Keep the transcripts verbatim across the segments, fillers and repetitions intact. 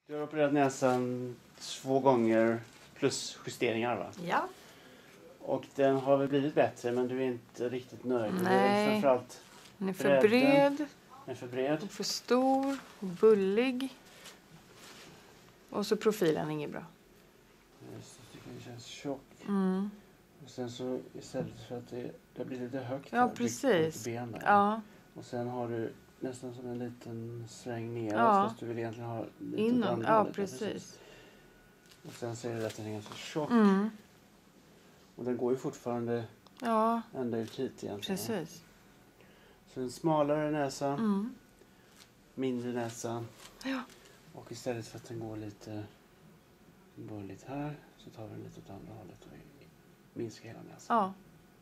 Du har opererat näsan två gånger plus justeringar, va? Ja. Och den har väl blivit bättre, men du är inte riktigt nöjd. Nej. Framförallt Den är för bredden. bred. Den är för bred. Och för stor. Och bullig. Och så profilen är inget bra. Just, jag tycker det känns tjock. Mm. Och sen så istället för att det, det blir lite högt Ja, här, precis. benen. Ja. Och sen har du nästan som en liten sväng neråt, Ja. fast du vill egentligen ha lite åt Innan. andra Ja, hållet. precis. Och sen ser du att den är ganska tjock. Mm. Och den går ju fortfarande Ja, ända ut hit egentligen. precis. Så en smalare näsa, Mm. mindre näsa. Ja. Och istället för att den går lite bulligt här, så tar vi den lite åt andra hållet och minskar hela näsan. Ja.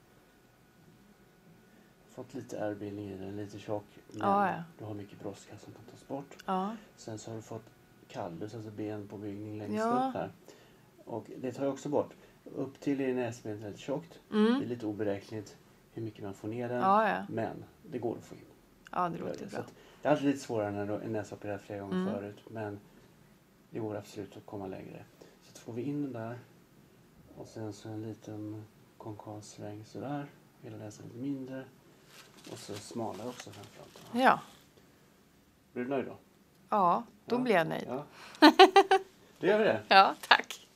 Fått lite ärrbildning i den, lite tjock. Men Ja, ja. du har mycket brådska som kan tas bort. Ja. Sen så har du fått kallus, alltså benpåbyggning längst Ja. upp här. Och det tar jag också bort. Upp till är näsbenet väldigt tjockt. Det är Mm. lite oberäkneligt hur mycket man får ner den. Ja, ja. Men det går att få in. Ja, det låter Så bra. att det är alltid lite svårare när en näsa opererat flera gånger Mm. förut. Men det går absolut att komma längre. Så att får vi in den där. Och sen så en liten konkav sväng sådär. Hela näsan lite mindre. Och så smalare också framförallt. Ja. Blir du nöjd då? Ja, då Ja. blir jag nöjd. Ja. Då gör vi det. Ja, tack.